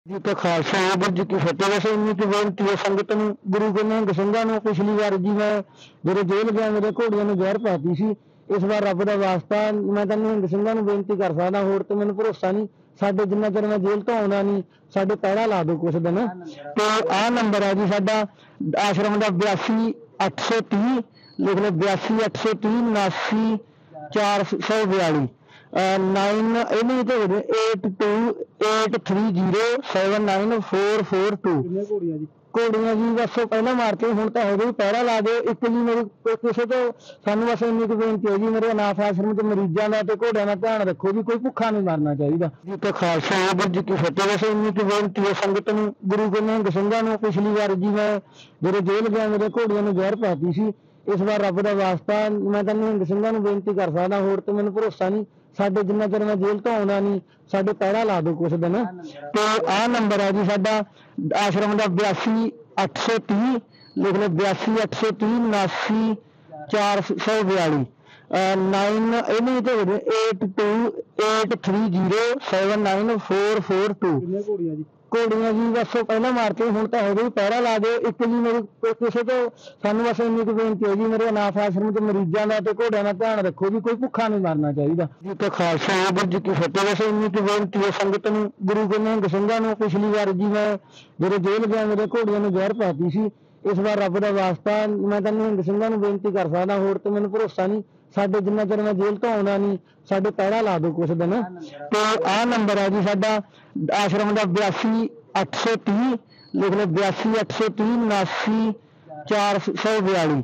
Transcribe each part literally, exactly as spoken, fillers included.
ਜੀ ਕਾ ਖਾਲਸਾ ਵਾਹਿਗੁਰੂ ਜੀ ਕੀ ਫਤਿਹ। ਵੈਸੇ ਇੰਨੀ ਕੁ ਬੇਨਤੀ ਹੈ ਸੰਗਤ ਨੂੰ, ਗੁਰੂ ਗੋਬਿੰਦ ਸਿੰਘਾਂ ਨੂੰ। ਪਿਛਲੀ ਵਾਰ ਜੀ ਮੈਂ ਜਦੋਂ ਜੇਲ੍ਹ ਗਿਆ ਮੇਰੇ ਘੋੜੀਆਂ ਨੂੰ ਜ਼ਹਿਰ ਪਾਤੀ ਸੀ। ਇਸ ਵਾਰ ਰੱਬ ਦਾ ਵਾਸਤਾ ਮੈਂ ਤਾਂ ਨਿਹੰਗ ਸਿੰਘਾਂ ਨੂੰ ਬੇਨਤੀ ਕਰ ਸਕਦਾ, ਹੋਰ ਤੇ ਮੈਨੂੰ ਭਰੋਸਾ ਨਹੀਂ। ਸਾਡੇ ਜਿੰਨਾ ਚਿਰ ਮੈਂ ਜੇਲ੍ਹ ਤੋਂ ਆਉਣਾ ਨਹੀਂ, ਸਾਡੇ ਪਹਿਰਾ ਲਾ ਦਿਓ ਕੁਛ ਦਿਨ। ਤੇ ਆਹ ਨੰਬਰ ਹੈ ਜੀ ਸਾਡਾ ਆਸ਼ਰਮ ਦਾ ਬਿਆਸੀ ਅੱਠ ਸੌ ਤੀਹ, ਲਿਖ ਲਓ ਬਿਆਸੀ ਅੱਠ ਸੌ ਤੀਹ ਉਨਾਸੀ ਚਾਰ ਸੌ ਬਿਆਲੀ ਨਾइन ਇਹਨੂੰ ਤੇ eight two eight three zero seven nine four four two. ਘੋੜੀਆਂ ਜੀ ਘੋੜੀਆਂ ਜੀ ਬਸ ਉਹ ਪਹਿਲਾਂ ਮਾਰ ਕੇ ਹੁਣ ਤਾਂ ਹੈਗੇ ਪਹਿਰਾ ਲਾ ਦਿਓ ਇੱਕ ਜੀ। ਮੇਰੀ ਕਿਸੇ ਤੋਂ ਸਾਨੂੰ ਬਸ ਇੰਨੀ ਕੁ ਬੇਨਤੀ ਹੈ ਜੀ, ਮੇਰੇ ਅਨਾਥ ਆਸ਼ਰਮ ਤੇ ਮਰੀਜ਼ਾਂ ਦਾ ਤੇ ਘੋੜਿਆਂ ਦਾ ਧਿਆਨ ਰੱਖੋ ਵੀ ਕੋਈ ਭੁੱਖਾ ਨਹੀਂ ਮਰਨਾ ਚਾਹੀਦਾ। ਜੀ ਕਾ ਖਾਲਸਾ ਵਾਹਿਗੁਰੂ ਜੀ ਕੀ ਫਤਿਹ। ਵੈਸੇ ਇੰਨੀ ਕੁ ਬੇਨਤੀ ਹੈ ਸੰਗਤ ਨੂੰ, ਗੁਰੂ ਗੋਬਿੰਦ ਸਿੰਘਾਂ ਨੂੰ। ਪਿਛਲੀ ਵਾਰ ਜੀ ਮੈਂ ਜਦੋਂ ਜੇਲ੍ਹ ਗਿਆ ਮੇਰੇ ਘੋੜੀਆਂ ਨੂੰ ਜ਼ਹਿਰ ਪਾਤੀ ਸੀ। ਇਸ ਵਾਰ ਰੱਬ ਦਾ ਵਾਸਤਾ ਮੈਂ ਤਾਂ ਨਿਹੰਗ ਸਿੰਘਾਂ ਨੂੰ ਬੇਨਤੀ ਕਰ ਸਕਦਾ, ਹੋਰ ਤੇ ਮੈਨੂੰ ਭਰੋਸਾ ਨਹੀਂ। ਸਾਡੇ ਜਿੰਨਾ ਚਿਰ ਮੈਂ ਜੇਲ੍ਹ ਤੋਂ ਆਉਣਾ ਨਹੀਂ, ਸਾਡੇ ਪਹਿਰਾ ਲਾ ਦਿਓ ਕੁਛ ਦਿਨ। ਤੇ ਆਹ ਨੰਬਰ ਹੈ ਜੀ ਸਾਡਾ ਆਸ਼ਰਮ ਦਾ ਬਿਆਸੀ ਅੱਠ ਸੌ ਤੀਹ, ਲਿਖ ਲਓ ਬਿਆਸੀ ਅੱਠ ਸੌ ਤੀਹ ਉਨਾਸੀ ਚਾਰ ਸੌ ਬਿਆਲੀ ਨਾइन ਇਹਨੂੰ ਤੇ eight two eight three zero seven nine four four two. ਘੋੜੀਆਂ ਜੀ ਘੋੜੀਆਂ ਜੀ ਬਸ ਉਹ ਪਹਿਲਾਂ ਮਾਰ ਕੇ ਹੁਣ ਤਾਂ ਹੈਗੇ ਪਹਿਰਾ ਲਾ ਦਿਓ ਇੱਕ ਜੀ। ਮੇਰੀ ਕਿਸੇ ਤੋਂ ਸਾਨੂੰ ਬਸ ਇੰਨੀ ਕੁ ਬੇਨਤੀ ਹੈ ਜੀ, ਮੇਰੇ ਅਨਾਥ ਆਸ਼ਰਮ ਤੇ ਮਰੀਜ਼ਾਂ ਦਾ ਤੇ ਘੋੜਿਆਂ ਦਾ ਧਿਆਨ ਰੱਖੋ ਵੀ ਕੋਈ ਭੁੱਖਾ ਨਹੀਂ ਮਰਨਾ ਚਾਹੀਦਾ। ਜੀ ਕਾ ਖਾਲਸਾ ਵਾਹਿਗੁਰੂ ਜੀ ਕੀ ਫਤਿਹ। ਵੈਸੇ ਇੰਨੀ ਕੁ ਬੇਨਤੀ ਹੈ ਸੰਗਤ ਨੂੰ, ਗੁਰੂ ਗੋਬਿੰਦ ਸਿੰਘਾਂ ਨੂੰ। ਪਿਛਲੀ ਵਾਰ ਜੀ ਮੈਂ ਜਦੋਂ ਜੇਲ੍ਹ ਗਿਆ ਮੇਰੇ ਘੋੜੀਆਂ ਨੂੰ ਜ਼ਹਿਰ ਪਾਤੀ ਸੀ। ਇਸ ਵਾਰ ਰੱਬ ਦਾ ਵਾਸਤਾ ਮੈਂ ਤਾਂ ਨਿਹੰਗ ਸਿੰਘਾਂ ਨੂੰ ਬੇਨਤੀ ਕਰ ਸਕਦਾ, ਹੋਰ ਤੇ ਮੈਨੂੰ ਭਰੋਸਾ ਨਹੀਂ। ਸਾਡੇ ਜਿੰਨਾ ਚਿਰ ਮੈਂ ਜੇਲ੍ਹ ਤੋਂ ਆਉਣਾ ਨਹੀਂ, ਸਾਡੇ ਪਹਿਰਾ ਲਾ ਦਿਓ ਕੁਛ ਦਿਨ। ਤੇ ਆਹ ਨੰਬਰ ਹੈ ਜੀ ਸਾਡਾ ਆਸ਼ਰਮ ਦਾ ਬਿਆਸੀ ਅੱਠ ਸੌ ਤੀਹ, ਲਿਖ ਲਓ ਬਿਆਸੀ ਅੱਠ ਸੌ ਤੀਹ ਉਨਾਸੀ ਚਾਰ ਸੌ ਬਿਆਲੀ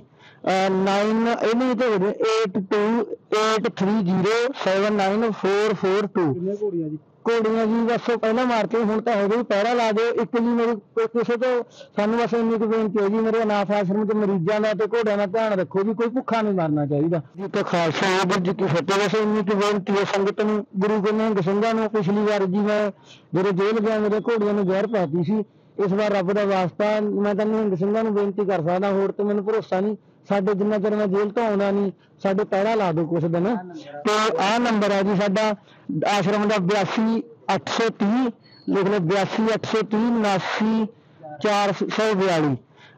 ਨਾइन ਇਹਨੂੰ ਤੇ eight two eight three zero seven nine four four two. ਘੋੜੀਆਂ ਜੀ ਘੋੜੀਆਂ ਜੀ ਬਸ ਉਹ ਪਹਿਲਾਂ ਮਾਰ ਕੇ ਹੁਣ ਤਾਂ ਹੈਗੇ ਪਹਿਰਾ ਲਾ ਦਿਓ ਇੱਕ ਜੀ। ਮੇਰੀ ਕਿਸੇ ਤੋਂ ਸਾਨੂੰ ਬਸ ਇੰਨੀ ਕੁ ਬੇਨਤੀ ਹੈ ਜੀ, ਮੇਰੇ ਅਨਾਥ ਆਸ਼ਰਮ ਤੇ ਮਰੀਜ਼ਾਂ ਦਾ ਤੇ ਘੋੜਿਆਂ ਦਾ ਧਿਆਨ ਰੱਖੋ ਵੀ ਕੋਈ ਭੁੱਖਾ ਨਹੀਂ ਮਰਨਾ ਚਾਹੀਦਾ। ਜੀ ਕਾ ਖਾਲਸਾ ਵਾਹਿਗੁਰੂ ਜੀ ਕੀ ਫਤਿਹ। ਵੈਸੇ ਇੰਨੀ ਕੁ ਬੇਨਤੀ ਹੈ ਸੰਗਤ ਨੂੰ, ਗੁਰੂ ਗੋਬਿੰਦ ਸਿੰਘਾਂ ਨੂੰ। ਪਿਛਲੀ ਵਾਰ ਜੀ ਮੈਂ ਜਦੋਂ ਜੇਲ੍ਹ ਗਿਆ ਮੇਰੇ ਘੋੜੀਆਂ ਨੂੰ ਜ਼ਹਿਰ ਪਾਤੀ ਸੀ। ਇਸ ਵਾਰ ਰੱਬ ਦਾ ਵਾਸਤਾ ਮੈਂ ਤਾਂ ਨਿਹੰਗ ਸਿੰਘਾਂ ਨੂੰ ਬੇਨਤੀ ਕਰ ਸਕਦਾ, ਹੋਰ ਤੇ ਮੈਨੂੰ ਭਰੋਸਾ ਨਹੀਂ। ਸਾਡੇ ਜਿੰਨਾ ਚਿਰ ਮੈਂ ਜੇਲ੍ਹ ਤੋਂ ਆਉਣਾ ਨਹੀਂ, ਸਾਡੇ ਪਹਿਰਾ ਲਾ ਦਿਓ ਕੁਛ ਦਿਨ। ਤੇ ਆਹ ਨੰਬਰ ਹੈ ਜੀ ਸਾਡਾ ਆਸ਼ਰਮ ਦਾ ਬਿਆਸੀ ਅੱਠ ਸੌ ਤੀਹ, ਲਿਖ ਲਓ ਬਿਆਸੀ ਅੱਠ ਸੌ ਤੀਹ ਉਨਾਸੀ ਚਾਰ ਸੌ ਬਿਆਲੀ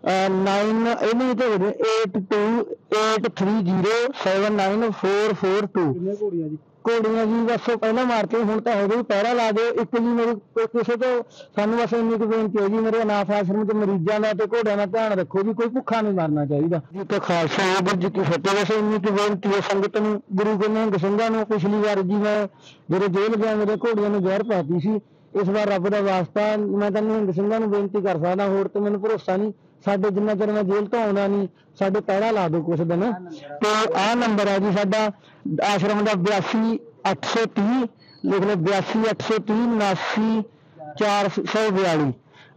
नाइन ਇਹਨੂੰ ਤੇ eight two eight three zero seven nine four four two. ਘੋੜੀਆਂ ਜੀ ਘੋੜੀਆਂ ਜੀ ਬਸ ਉਹ ਪਹਿਲਾਂ ਮਾਰ ਕੇ ਹੁਣ ਤਾਂ ਹੈਗੇ ਪਹਿਰਾ ਲਾ ਦਿਓ ਇੱਕ ਜੀ। ਮੇਰੀ ਕਿਸੇ ਤੋਂ ਸਾਨੂੰ ਬਸ ਇੰਨੀ ਕੁ ਬੇਨਤੀ ਹੈ ਜੀ, ਮੇਰੇ ਅਨਾਥ ਆਸ਼ਰਮ ਤੇ ਮਰੀਜ਼ਾਂ ਦਾ ਤੇ ਘੋੜਿਆਂ ਦਾ ਧਿਆਨ ਰੱਖੋ ਵੀ ਕੋਈ ਭੁੱਖਾ ਨਹੀਂ ਮਰਨਾ ਚਾਹੀਦਾ। ਜੀ ਕਾ ਖਾਲਸਾ ਵਾਹਿਗੁਰੂ ਜੀ ਕੀ ਫਤਿਹ। ਵੈਸੇ ਇੰਨੀ ਕੁ ਬੇਨਤੀ ਹੈ ਸੰਗਤ ਨੂੰ, ਗੁਰੂ ਗੋਬਿੰਦ ਸਿੰਘਾਂ ਨੂੰ। ਪਿਛਲੀ ਵਾਰ ਜੀ ਮੈਂ ਜਦੋਂ ਜੇਲ੍ਹ ਗਿਆ ਮੇਰੇ ਘੋੜੀਆਂ ਨੂੰ ਜ਼ਹਿਰ ਪਾਤੀ ਸੀ। ਇਸ ਵਾਰ ਰੱਬ ਦਾ ਵਾਸਤਾ ਮੈਂ ਤਾਂ ਨਿਹੰਗ ਸਿੰਘਾਂ ਨੂੰ ਬੇਨਤੀ ਕਰ ਸਕਦਾ, ਹੋਰ ਤੇ ਮੈਨੂੰ ਭਰੋਸਾ ਨਹੀਂ। ਸਾਡੇ ਜਿੰਨਾ ਚਿਰ ਮੈਂ ਜੇਲ੍ਹ ਤੋਂ ਆਉਣਾ ਨਹੀਂ, ਸਾਡੇ ਪਹਿਰਾ ਲਾ ਦਿਓ ਕੁਛ ਦਿਨ। ਤੇ ਆਹ ਨੰਬਰ ਹੈ ਜੀ ਸਾਡਾ ਆਸ਼ਰਮ ਦਾ ਬਿਆਸੀ ਅੱਠ ਸੌ ਤੀਹ, ਲਿਖ ਲਓ ਬਿਆਸੀ ਅੱਠ ਸੌ ਤੀਹ ਉਨਾਸੀ ਚਾਰ ਸੌ ਬਿਆਲੀ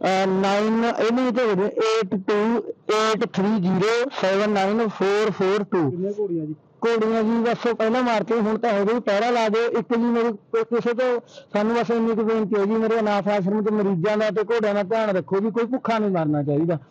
नाइन ਇਹਨੂੰ ਤੇ eight two eight three zero seven nine four four two. ਘੋੜੀਆਂ ਜੀ ਘੋੜੀਆਂ ਜੀ ਬਸ ਉਹ ਪਹਿਲਾਂ ਮਾਰ ਕੇ ਹੁਣ ਤਾਂ ਹੈਗੇ ਪਹਿਰਾ ਲਾ ਦਿਓ ਇੱਕ ਜੀ। ਮੇਰੀ ਕਿਸੇ ਤੋਂ ਸਾਨੂੰ ਬਸ ਇੰਨੀ ਕੁ ਬੇਨਤੀ ਹੈ ਜੀ, ਮੇਰੇ ਅਨਾਥ ਆਸ਼ਰਮ ਤੇ ਮਰੀਜ਼ਾਂ ਦਾ ਤੇ ਘੋੜਿਆਂ ਦਾ ਧਿਆਨ ਰੱਖੋ ਵੀ ਕੋਈ ਭੁੱਖਾ ਨਹੀਂ ਮਰਨਾ ਚਾਹੀਦਾ।